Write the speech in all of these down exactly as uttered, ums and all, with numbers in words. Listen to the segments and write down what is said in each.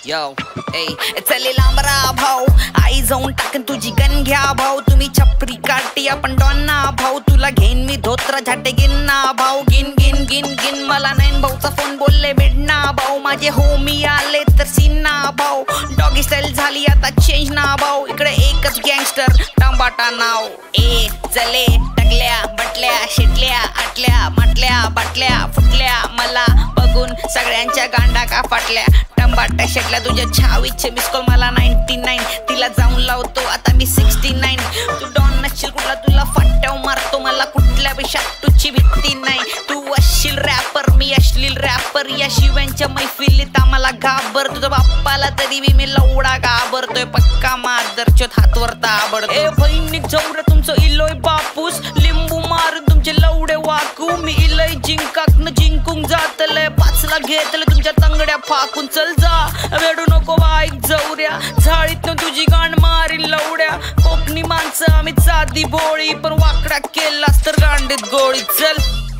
यो ए चले लांबरा भाऊ, आई जाऊन टाकन तुझी गण घ्या भाऊ. तुम्ही छपरी काटी आपण डॉन्ना भाऊ, तुला घेईन मी धोत्रा झाटे गिन्ना भाऊ. गिन गिन गिन गिन मला नाईन भाऊचा फोन बोलले भेटना भाऊ. माझे होमी आले तर सिन्ना भाऊ. डॉगी स्टाईल झाली आता चेंज ना भाऊ. इकडे एकच गँगस्टर टंबाटा नाव. ए चले टकल्या बटल्या शिटल्या आटल्या माटल्या बाटल्या फुटल्या, मला बघून सगळ्यांच्या गांडा का फाटल्या. टंबाटा शेटल्या तुझ्या छावीचे मिस कॉल मला नाईन्टी नाईन. तिला जाऊन लावतो आता मी सिक्स्टी नाईन. तू डॉन नसशील कुठला तुला फाट्याव मारतो, मला कुठल्या पेक्षा तुझी भीती नाही. तू असशील रॅपर मी अश्लील रॅपर, या शिव्यांच्या मैफिलीत आम्हाला घाबर. तुझ्या बाप्पाला तरी मी मी लवडा घाबरतोय, पक्का मादरचोत हातवर ताबड. ए बहिणी जवळ तुमचं इलोय बापूस, लिंबू मारून तुमचे लवडे वाकू. मी इलय जिंकाकन जिंकून जातलय, पाचला घेतलं तुमच्या तंगड्या फाकून. चल जा वेडू नको बाईक जवऱ्या, झाडीतून तुझी गांड मारीन लवड्या. कोकणी माणसं आम्ही साधी बोळी, पण वाकड्या केलास तर गांडीत गोळी. चल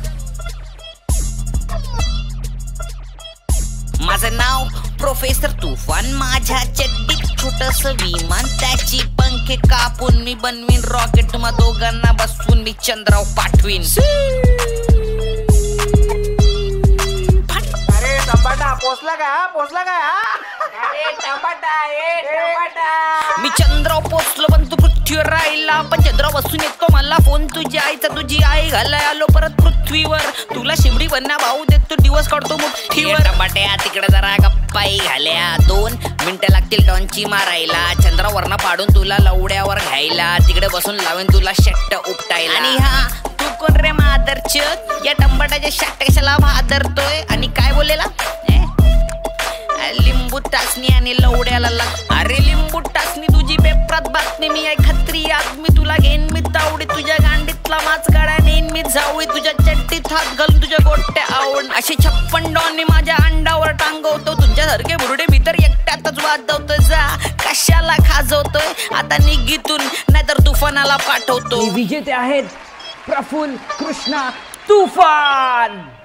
माझं नाव प्रोफेसर तुफान, माझ्या चड्डीत छोटस विमान. त्याची पंखे कापून मी बनवीन रॉकेट, मग दोघांना बसवून मी चंद्राव पाठवीन. टमाटा पोचला का पोचला का अरे टमाटा ए टमाटा. मी चंद्राव पोचलो पण तू पृथ्वीवर राहिला. पण चंद्राव बसून येतो मला फोन तुझ्या आईचा, तुझी आई घालाय आलो परत पृथ्वीवर. तुला शिमडी बनना भाऊ देतो दिवस काढतो मुठ्ठीवर. टमाट्या तिकडे जरा गप्पाई घाल्या, दोन मिनिटं लागतील डॉनची मारायला. चंद्रावरनं पाडून तुला लवड्यावर घ्यायला, तिकडे बसून लावेन तुला शट्ट उपटायला. आणि हा तू कोण रे मादरचोद, या टमाटाच्या शट्ट कशाला भादरतोय. आणि काय बोलेला लिंबू टाचणी आणि लवड्याला लाग. अरे लिंबू टाचणी तुझी पेपरात बातमी, मी आहे खत्री आदमी. तुला घेईन मी तावडी, तुझ्या गांडीतला माच काढा नेईन मी जावळी. तुझ्या चड्डीत हात घालून तुझ्या गोट्या आवड. असे छप्पन डॉन माझ्या अंडावर टांगवतो, तुमच्यासारखे बुरडे भीतर एकट्यातच वाजवतो. जा कशाला खाजवतोय आता निघितून, नाहीतर तुफानाला पाठवतो. विजेते आहेत प्रफुल्ल कृष्णा तुफान.